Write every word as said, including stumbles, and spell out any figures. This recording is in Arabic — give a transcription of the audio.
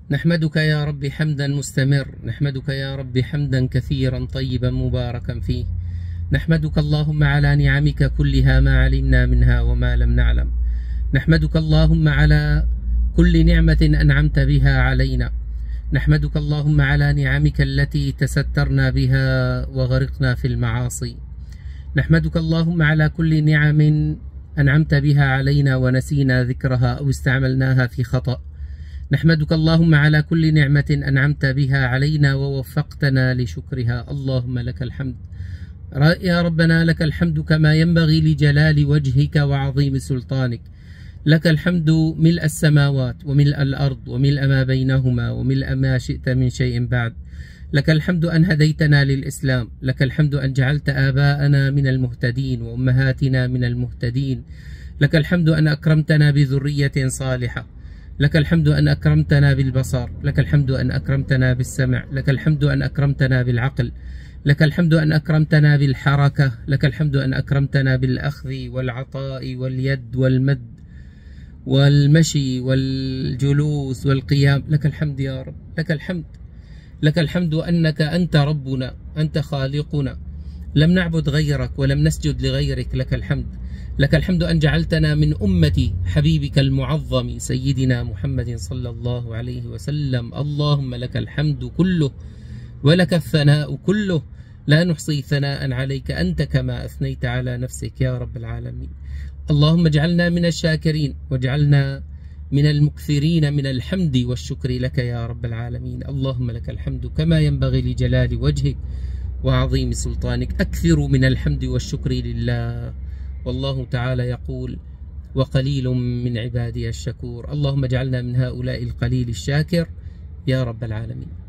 نحمدك يا رب حمدا مستمر، نحمدك يا رب حمدا كثيرا طيبا مباركا فيه. نحمدك اللهم على نعمك كلها ما علمنا منها وما لم نعلم. نحمدك اللهم على كل نعمة أنعمت بها علينا. نحمدك اللهم على نعمك التي تسترنا بها وغرقنا في المعاصي. نحمدك اللهم على كل نعم أنعمت بها علينا ونسينا ذكرها أو استعملناها في خطأ. نحمدك اللهم على كل نعمة أنعمت بها علينا ووفقتنا لشكرها. اللهم لك الحمد يا ربنا، لك الحمد كما ينبغي لجلال وجهك وعظيم سلطانك. لك الحمد ملء السماوات وملء الأرض وملء ما بينهما وملء ما شئت من شيء بعد. لك الحمد أن هديتنا للإسلام. لك الحمد أن جعلت آباءنا من المهتدين وأمهاتنا من المهتدين. لك الحمد أن أكرمتنا بذرية صالحة. لك الحمد أن أكرمتنا بالبصر. لك الحمد أن أكرمتنا بالسمع. لك الحمد أن أكرمتنا بالعقل. لك الحمد أن أكرمتنا بالحركة. لك الحمد أن أكرمتنا بالأخذ والعطاء واليد والمد والمشي والجلوس والقيام. لك الحمد يا رب، لك الحمد. لك الحمد أنك أنت ربنا، أنت خالقنا، لم نعبد غيرك ولم نسجد لغيرك. لك الحمد. لك الحمد أن جعلتنا من أمة حبيبك المعظم سيدنا محمد صلى الله عليه وسلم. اللهم لك الحمد كله ولك الثناء كله، لا نحصي ثناء عليك أنت كما أثنيت على نفسك يا رب العالمين. اللهم اجعلنا من الشاكرين واجعلنا من المكثرين من الحمد والشكر لك يا رب العالمين. اللهم لك الحمد كما ينبغي لجلال وجهك وعظيم سلطانك. أكثروا من الحمد والشكر لله، والله تعالى يقول: وقليل من عبادي الشكور. اللهم اجعلنا من هؤلاء القليل الشاكر يا رب العالمين.